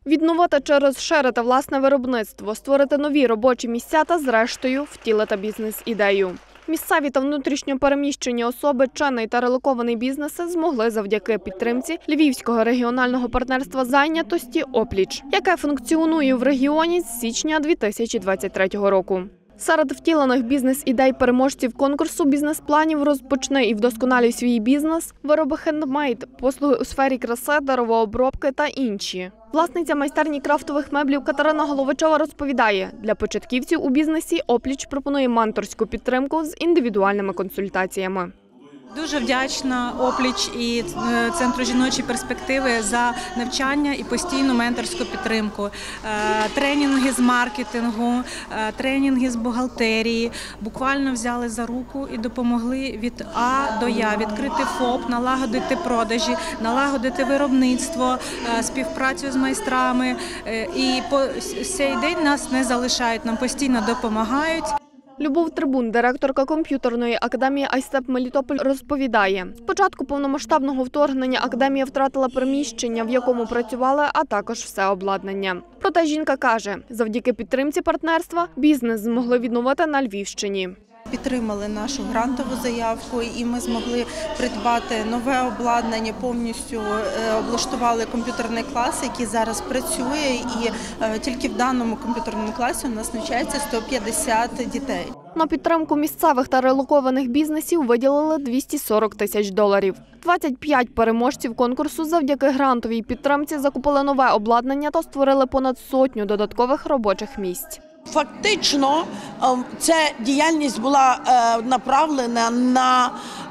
Відновити чи розширити власне виробництво, створити нові робочі місця та, зрештою, втілити бізнес-ідею. Місцеві та внутрішньо переміщені особи, чинний та релокований бізнеси змогли завдяки підтримці Львівського регіонального партнерства зайнятості «Опліч», яке функціонує в регіоні з січня 2023 року. Серед втілених бізнес-ідей переможців конкурсу бізнес-планів «Розпочни і вдосконалюй свій бізнес», вироби хендмейд, послуги у сфері краси, деревообробки та інші. Власниця майстерні крафтових меблів Катерина Головачова розповідає, для початківців у бізнесі «Опліч» пропонує менторську підтримку з індивідуальними консультаціями. Дуже вдячна «Опліч» і Центру жіночої перспективи за навчання і постійну менторську підтримку. Тренінги з маркетингу, тренінги з бухгалтерії. Буквально взяли за руку і допомогли від А до Я. Відкрити ФОП, налагодити продажі, налагодити виробництво, співпрацю з майстрами. І по сей день нас не залишають, нам постійно допомагають. Любов Трибун, директорка комп'ютерної академії «Айстеп Мелітополь», розповідає, з початку повномасштабного вторгнення академія втратила приміщення, в якому працювала, а також все обладнання. Проте жінка каже, завдяки підтримці партнерства бізнес змогли відновити на Львівщині. Підтримали нашу грантову заявку і ми змогли придбати нове обладнання, повністю облаштували комп'ютерний клас, який зараз працює, і тільки в даному комп'ютерному класі у нас навчається 150 дітей. На підтримку місцевих та релокованих бізнесів виділили $240 тисяч. 25 переможців конкурсу завдяки грантовій підтримці закупили нове обладнання та створили понад 100 додаткових робочих місць. Фактично, ця діяльність була направлена на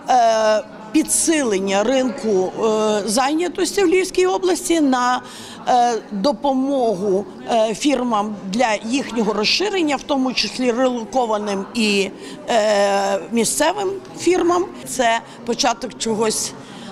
підсилення ринку зайнятості в Львівській області, на допомогу фірмам для їхнього розширення, в тому числі релокованим і місцевим фірмам. Це початок чогось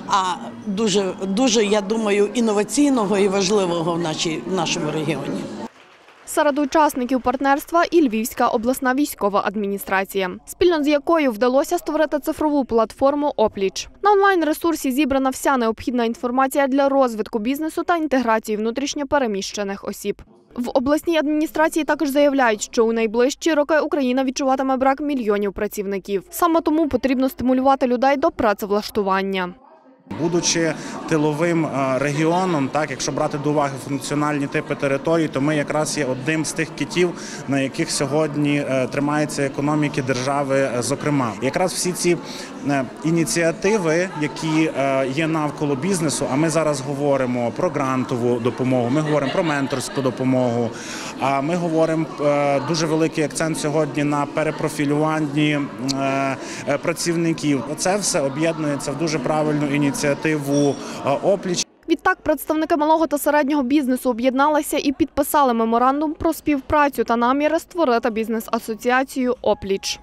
дуже, я думаю, інноваційного і важливого в нашому регіоні. Серед учасників партнерства і Львівська обласна військова адміністрація, спільно з якою вдалося створити цифрову платформу «Опліч». На онлайн-ресурсі зібрана вся необхідна інформація для розвитку бізнесу та інтеграції внутрішньо переміщених осіб. В обласній адміністрації також заявляють, що у найближчі роки Україна відчуватиме брак мільйонів працівників. Саме тому потрібно стимулювати людей до працевлаштування. Будучи тиловим регіоном, якщо брати до уваги функціональні типи територій, то ми якраз є одним з тих китів, на яких сьогодні тримаються економіки держави, зокрема. Якраз всі ці ініціативи, які є навколо бізнесу, а ми зараз говоримо про грантову допомогу, ми говоримо про менторську допомогу, а ми говоримо дуже великий акцент сьогодні на перепрофілюванні працівників. Це все об'єднується в дуже правильну ініціативу «Опліч». Відтак, представники малого та середнього бізнесу об'єдналися і підписали меморандум про співпрацю та наміри створити бізнес-асоціацію «Опліч».